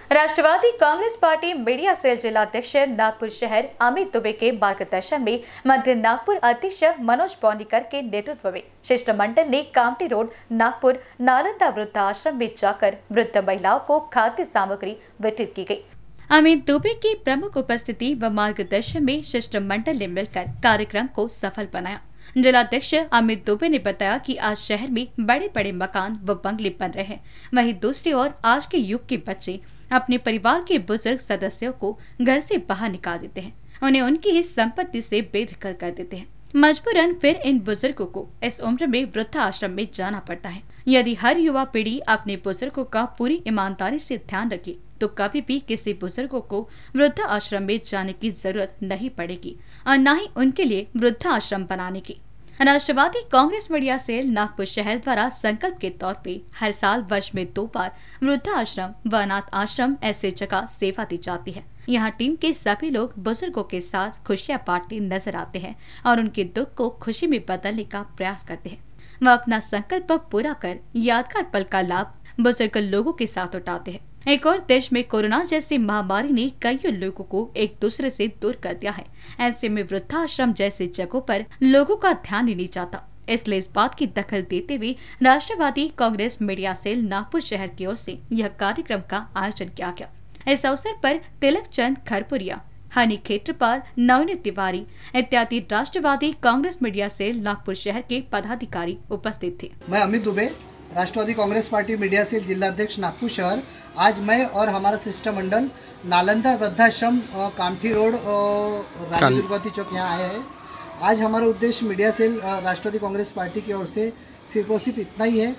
राष्ट्रवादी Congress party media cell जिलाध्यक्ष नागपुर शहर अमित दुबे के मार्गदर्शन में मध्य नागपुर अध्यक्ष मनोज पौनीकर के नेतृत्व में शिष्टमंडल ने कामटी रोड नागपुर नालंदा वृद्धाश्रम में जाकर वृद्ध महिलाओं को खाद्य सामग्री वितरित की गई। अमित दुबे की प्रमुख उपस्थिति व मार्गदर्शन में शिष्टमंडल ने मिलकर कार्यक्रम को सफल बनाया। जिलाध्यक्ष अमित दुबे ने बताया कि आज शहर में बड़े बड़े मकान व बंगले बन रहे हैं, वहीं दूसरी ओर आज के युग के बच्चे अपने परिवार के बुजुर्ग सदस्यों को घर से बाहर निकाल देते हैं, उन्हें उनकी ही संपत्ति से बेदखल कर देते हैं। मजबूरन फिर इन बुजुर्गों को इस उम्र में वृद्धाश्रम में जाना पड़ता है। यदि हर युवा पीढ़ी अपने बुजुर्गों का पूरी ईमानदारी से ध्यान रखे तो कभी भी किसी बुजुर्गों को वृद्धाश्रम में जाने की जरूरत नहीं पड़ेगी और न ही उनके लिए वृद्धाश्रम बनाने की। राष्ट्रवादी कांग्रेस मीडिया सेल नागपुर शहर द्वारा संकल्प के तौर पे हर साल वर्ष में 2 बार वृद्धाश्रम व अनाथ आश्रम ऐसे जगह सेवा दी जाती है। यहाँ टीम के सभी लोग बुजुर्गों के साथ खुशियाँ बांटते नजर आते हैं और उनके दुख को खुशी में बदलने का प्रयास करते हैं। वह अपना संकल्प पूरा कर यादगार पल का लाभ बुजुर्ग लोगों के साथ उठाते हैं। एक और देश में कोरोना जैसी महामारी ने कई लोगों को एक दूसरे से दूर कर दिया है। ऐसे में वृद्धाश्रम जैसे जगहों पर लोगों का ध्यान ही नहीं जाता। इसलिए इस बात की दखल देते हुए राष्ट्रवादी कांग्रेस मीडिया सेल नागपुर शहर की ओर से यह कार्यक्रम का आयोजन किया गया। इस अवसर पर तिलक चंद खरपुरिया, हनी खेत्रपाल, नवनीत तिवारी इत्यादि राष्ट्रवादी कांग्रेस मीडिया सेल नागपुर शहर के पदाधिकारी उपस्थित थे। मैं Amit Dubey, Rashtrawadi Congress party media cell जिलाध्यक्ष नागपुर शहर। आज मैं और हमारा शिष्टमंडल नालंदा वृद्धाश्रम कामठी रोड रानी दुर्गावती चौक यहाँ आए हैं। आज हमारा उद्देश्य media cell Rashtrawadi Congress party की ओर से सिर्फ और सिर्फ इतना ही है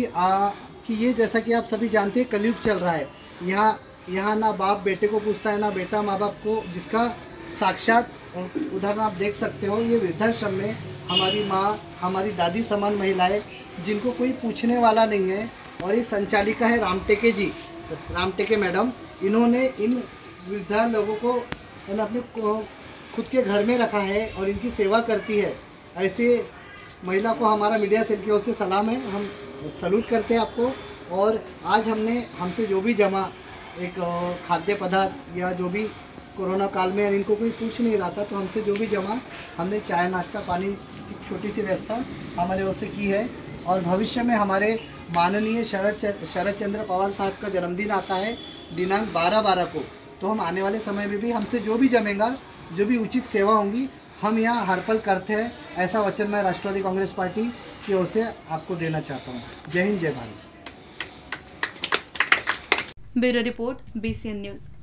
कि ये जैसा कि आप सभी जानते हैं कलयुग चल रहा है। यहाँ ना बाप बेटे को पूछता है ना बेटा माँ बाप को, जिसका साक्षात उदाहरण आप देख सकते हो। ये वृद्धाश्रम में हमारी माँ, हमारी दादी समान महिलाएं जिनको कोई पूछने वाला नहीं है, और एक संचालिका है रामटेके मैडम। इन्होंने इन वृद्धा लोगों को अपने खुद के घर में रखा है और इनकी सेवा करती है। ऐसे महिला को हमारा मीडिया सेल की ओर से सलाम है, हम सैल्यूट करते हैं आपको। और आज हमसे जो भी जमा एक खाद्य पदार्थ या जो भी कोरोना काल में इनको कोई पूछ नहीं रहा था, तो हमसे जो भी जमा हमने चाय नाश्ता पानी की छोटी सी व्यवस्था हमारे ओर से की है। और भविष्य में हमारे माननीय शरद चंद्र पवार साहब का जन्मदिन आता है दिनांक 12/12 को, तो हम आने वाले समय में भी हमसे जो भी जमेगा, जो भी उचित सेवा होंगी, हम यहाँ हर पल करते हैं। ऐसा वचन मैं राष्ट्रवादी कांग्रेस पार्टी की ओर से आपको देना चाहता हूँ। जय हिंद, जय Bharat. Bureau report, BCN news.